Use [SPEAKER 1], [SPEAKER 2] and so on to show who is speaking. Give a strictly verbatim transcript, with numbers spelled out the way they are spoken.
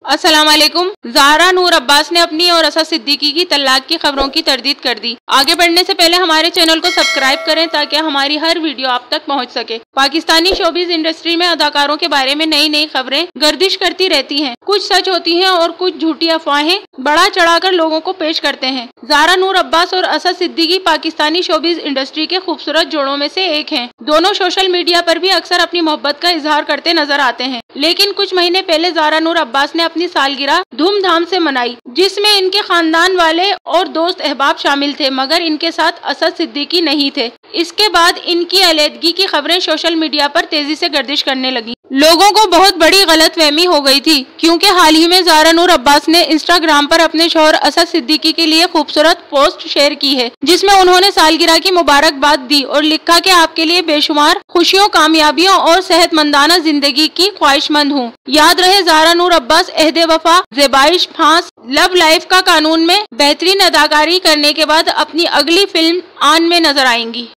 [SPEAKER 1] अस्सलाम वालेकुम। ज़ाहरा नूर अब्बास ने अपनी और असद सिद्दीकी की तलाक की खबरों की तरदीद कर दी। आगे बढ़ने से पहले हमारे चैनल को सब्सक्राइब करें ताकि हमारी हर वीडियो आप तक पहुंच सके। पाकिस्तानी शोबिज़ इंडस्ट्री में अदाकारों के बारे में नई नई खबरें गर्दिश करती रहती हैं। कुछ सच होती हैं और कुछ झूठी अफवाहें बढ़ा चढ़ाकर लोगों को पेश करते हैं। ज़ाहरा नूर अब्बास और असद सिद्दीकी पाकिस्तानी शोबिज़ इंडस्ट्री के खूबसूरत जोड़ों में से एक हैं। दोनों सोशल मीडिया पर भी अक्सर अपनी मोहब्बत का इजहार करते नजर आते हैं। लेकिन कुछ महीने पहले ज़ाहरा नूर अब्बास ने अपनी सालगिरह धूमधाम से मनाई, जिसमें इनके खानदान वाले और दोस्त अहबाब शामिल थे, मगर इनके साथ असद सिद्दीकी नहीं थे। इसके बाद इनकी अलैदगी की खबरें सोशल मीडिया पर तेजी से गर्दिश करने लगी। लोगों को बहुत बड़ी गलतफहमी हो गई थी, क्योंकि हाल ही में ज़ाहरा नूर अब्बास ने इंस्टाग्राम पर अपने शौहर असद सिद्दीकी के लिए खूबसूरत पोस्ट शेयर की है, जिसमें उन्होंने सालगिरह की मुबारकबाद दी और लिखा कि आपके लिए बेशुमार खुशियों, कामयाबियों और सेहतमंदाना जिंदगी की ख्वाहिशमंद हूँ। याद रहे, ज़ाहरा नूर अब्बास अहदे वफा, ज़ेबाइश, फांस, लव लाइफ का कानून में बेहतरीन अदाकारी करने के बाद अपनी अगली फिल्म आन में नजर आएंगी।